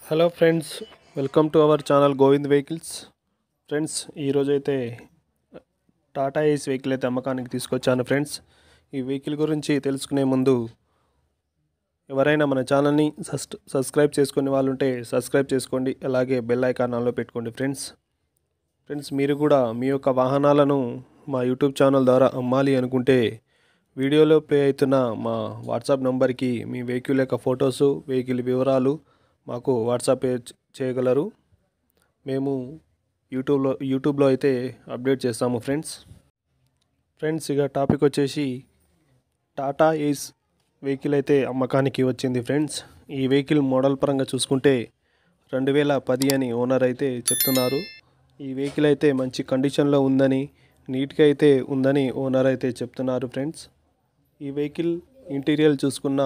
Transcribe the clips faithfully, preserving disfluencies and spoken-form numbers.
Hello friends, welcome to our channel Govind vehicles. Friends, ఈరోజు అయితే టాటా ఏస్ vehicle అయితే అమ్మకానికి తీసుకొచ్చాను. ఫ్రెండ్స్, ఈ వెహికల్ గురించి తెలుసుకునే ముందు ఎవరైనా మన ఛానల్ని సస్ సబ్స్క్రైబ్ చేసుకునే వాళ్ళు ఉంటే సబ్స్క్రైబ్ చేసుకోండి, అలాగే బెల్ ఐకాన్ ఆన్లో పెట్టుకోండి. ఫ్రెండ్స్ ఫ్రెండ్స్ మీరు కూడా మీ యొక్క వాహనాలను మా యూట్యూబ్ ఛానల్ ద్వారా అమ్మాలి అనుకుంటే వీడియోలో ప్లే అవుతున్న మా వాట్సాప్ నెంబర్కి మీ వెహికల్ యొక్క ఫొటోసు, వెహికల్ వివరాలు మాకు వాట్సాప్ చేయగలరు. మేము యూట్యూబ్లో యూట్యూబ్లో అయితే అప్డేట్ చేస్తాము. ఫ్రెండ్స్ ఫ్రెండ్స్ ఇక టాపిక్ వచ్చేసి టాటా ఏస్ వెహికల్ అయితే అమ్మకానికి వచ్చింది. ఫ్రెండ్స్, ఈ వెహికల్ మోడల్ పరంగా చూసుకుంటే రెండు వేల పది అని ఓనర్ అయితే చెప్తున్నారు. ఈ వెహికల్ అయితే మంచి కండిషన్లో ఉందని, నీట్గా అయితే ఉందని ఓనర్ అయితే చెప్తున్నారు. ఫ్రెండ్స్, ఈ వెహికల్ ఇంటీరియర్ చూసుకున్న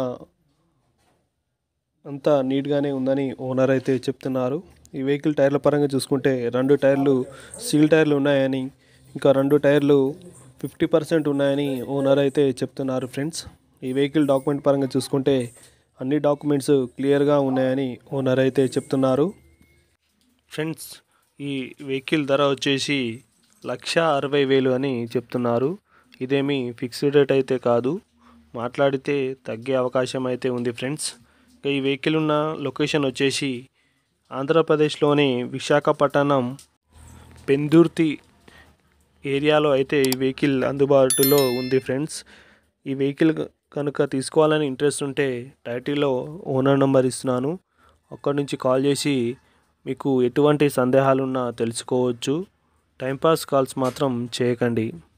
అంతా నీట్గానే ఉందని ఓనర్ అయితే చెప్తున్నారు. ఈ వెహికల్ టైర్ల పరంగా చూసుకుంటే రెండు టైర్లు సీల్ టైర్లు ఉన్నాయని, ఇంకా రెండు టైర్లు ఫిఫ్టీ పర్సెంట్ ఉన్నాయని ఓనర్ అయితే చెప్తున్నారు. ఫ్రెండ్స్, ఈ వెహికల్ డాక్యుమెంట్ పరంగా చూసుకుంటే అన్ని డాక్యుమెంట్స్ క్లియర్గా ఉన్నాయని ఓనర్ అయితే చెప్తున్నారు. ఫ్రెండ్స్, ఈ వెహికల్ ధర వచ్చేసి లక్ష అరవై వేలు అని చెప్తున్నారు. ఇదేమీ ఫిక్స్డ్ రేట్ అయితే కాదు, మాట్లాడితే తగ్గే అవకాశం అయితే ఉంది. ఫ్రెండ్స్, ఈ వెహికల్ ఉన్న లొకేషన్ వచ్చేసి ఆంధ్రప్రదేశ్లోని విశాఖపట్నం పెందుర్తి ఏరియాలో అయితే ఈ వెహికల్ అందుబాటులో ఉంది. ఫ్రెండ్స్, ఈ వెహికల్ కనుక తీసుకోవాలని ఇంట్రెస్ట్ ఉంటే టైటిల్లో ఓనర్ నెంబర్ ఇస్తున్నాను, అక్కడి నుంచి కాల్ చేసి మీకు ఎటువంటి సందేహాలున్నా తెలుసుకోవచ్చు. టైంపాస్ కాల్స్ మాత్రం చేయకండి.